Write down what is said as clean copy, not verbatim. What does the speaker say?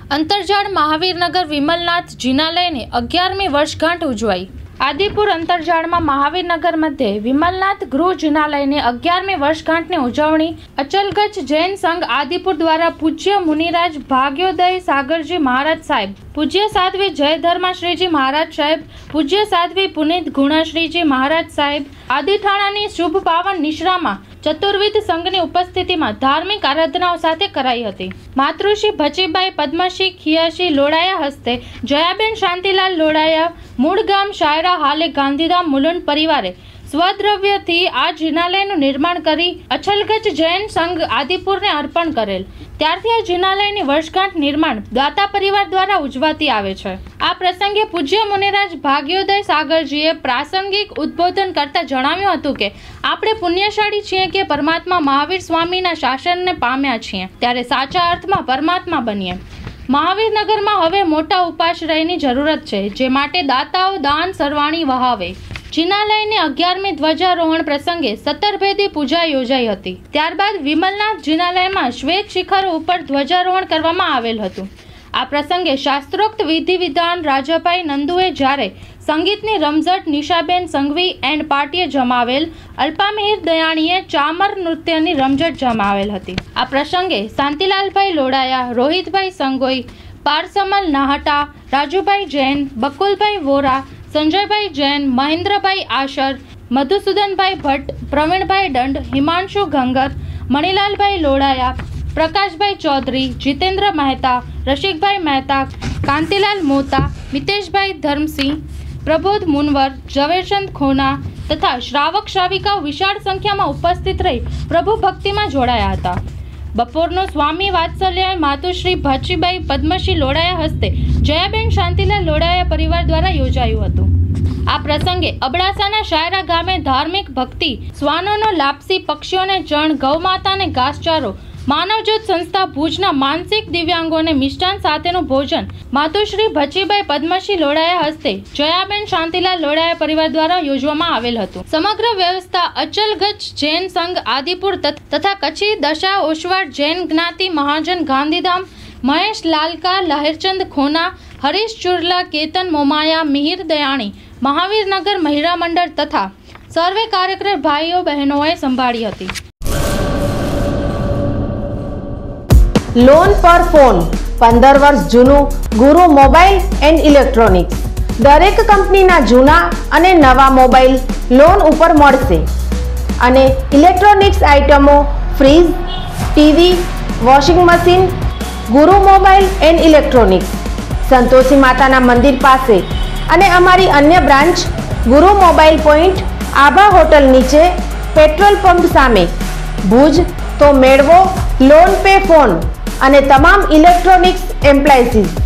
અંતરજાળ મહાવીરનગર વિમલનાથ જિનાલયની 11મી વર્ષગાંઠ ઉજવાઈ। આદિપુર અંતરજાળમાં મહાવીરનગર મધ્યે વિમલનાથ ગૃહ જિનાલયની 11મી વર્ષગાંઠની ઉજવણી અચલગચ્છ જૈન સંઘ આદિપુર દ્વારા પૂજ્ય મુનિરાજ ભાગ્યોદય સાગરજી મહારાજ સાહેબ, પૂજ્ય સાધ્વી જયધર્માશ્રીજી મહારાજ સાહેબ, પૂજ્ય સાધ્વી પુનિત ગુણાશ્રીજી મહારાજ સાહેબ આદિઠાણાની શુભ પાવન નિશ્રામાં ચતુર્વિધ સંઘની ઉપસ્થિતિમાં ધાર્મિક આરાધનાઓ સાથે કરાઈ હતી। માતૃશ્રી ભચીબાઈ પદ્મશ્રી ખિયાશી લોડાયા હસ્તે જયાબેન શાંતિલાલ લોડાયા મૂળ ગામ શાયરા હાલે ગાંધીધામ મુલુંડ પરિવારે સ્વદ્રવ્યથી આ જિનાલયનું નિર્માણ કરી અચલગચ્છ જૈન સંઘ આદિપુરને અર્પણ કરેલ। ત્યારથી આ જિનાલયની વર્ષગાંઠ નિર્માણ દાતા પરિવાર દ્વારા ઉજવાતી આવે છે। આ પ્રસંગે પૂજ્ય મુનિરાજ ભાગ્યોદય સાગરજીએ પ્રાસંગિક ઉદ્બોધન કરતા જણાવ્યું હતું કે આપણે પુણ્યશાળી છીએ કે પરમાત્મા મહાવીર સ્વામીના શાસનને પામ્યા છીએ, ત્યારે સાચા અર્થમાં પરમાત્મા બનીએ। મહાવીરનગરમાં હવે મોટા ઉપાશ્રયની જરૂરત છે, જે માટે દાતાઓ દાન સરવાણી વહાવે। જિનાલયની 11મી ધ્વજારોહણ પ્રસંગે 17 ભેદી પૂજા યોજાઈ હતી। ત્યારબાદ વિમલનાથ જિનાલયમાં શ્વેત શિખરો ઉપર ધ્વજારોહણ કરવામાં આવેલ હતું। આ પ્રસંગે શાસ્ત્રોક્ત વિધિ વિધાન રાજાભાઈ નંદુએ જ્યારે સંગીતની રમઝટ નિશાબેન સંઘવી એન્ડ પાર્ટીએ જમાવેલ, અલ્પામિહિર દયાણીએ ચામર નૃત્યની રમઝટ જમાવેલ હતી। આ પ્રસંગે શાંતિલાલભાઈ લોડાયા, રોહિતભાઈ સંગોઈ, પારસમલ નાહટા, રાજુભાઈ જૈન, બકુલભાઈ વોરા, સંજયભાઈ જૈન, મહેન્દ્રભાઈ આશર, મધુસૂદનભાઈ ભટ્ટ, પ્રવીણભાઈ દંડ, હિમાંશુ ઘંગર, મણિલાલભાઈ લોડાયા, પ્રકાશભાઈ ચૌધરી, જીતેન્દ્ર મહેતા, રસિકભાઈ મહેતા, કાંતિલાલ મોતા, મિતેશભાઈ ધર્મસિંહ, પ્રબોધ મુનવર, ઝવેરચંદ ખોના તથા શ્રાવક શ્રાવિકાઓ વિશાળ સંખ્યામાં ઉપસ્થિત રહી પ્રભુ ભક્તિમાં જોડાયા હતા। બપોરનો સ્વામી વાત્સલ્ય માતુશ્રી ભચીબાઈ પદ્મશ્રી લોડાયા હસ્તે જયાબેન શાંતિલાલ લોડાયા પરિવાર દ્વારા યોજાયું હતું। આ પ્રસંગે અબડાસાના શાયરા ગામે ધાર્મિક ભક્તિ, શ્વાનોનો લાપસી, પક્ષીઓને ચણ, ગૌમાતાને ઘાસચારો, માનવજ્યોત સંસ્થા ભુજના માનસિક દિવ્યાંગોને મિષ્ટાન સાથેનું ભોજન માતુશ્રી ભચીબાઈ પદ્મશ્રી લોડાયા હસ્તે જયાબેન શાંતિલાલ લોડાયા પરિવાર દ્વારા યોજવામાં આવેલ હતું। સમગ્ર વ્યવસ્થા અચલગચ્છ જૈન સંઘ આદિપુર તથા કચ્છી દશા ઓસવાડ જૈન જ્ઞાતિ મહાજન ગાંધીધામ, મહેશ લાલકા, લહેરચંદ ખોના, હરીશ ચુરલા, કેતન મોમાયા, મિહિર દયાણી, મહાવીરનગર મહિલા મંડળ તથા સર્વે કાર્યકર ભાઈઓ બહેનોએ સંભાળી હતી। લોન પર ફોન 15 વર્ષ જૂનું ગુરુ મોબાઈલ એન્ડ ઇલેક્ટ્રોનિક્સ દરેક કંપનીના જૂના અને નવા મોબાઈલ લોન ઉપર મળશે અને ઇલેક્ટ્રોનિક્સ આઇટમો fridge, TV, washing machine Guru mobile and electronics Santoshi માતાના મંદિર પાસે અને અમારી અન્ય branch Guru mobile point Abha hotel નીચે પેટ્રોલ પંપ સામે ભુજ। તો મેળવો લોન પે ફોન અને તમામ ઇલેક્ટ્રોનિક્સ એપ્લાયન્સીસ।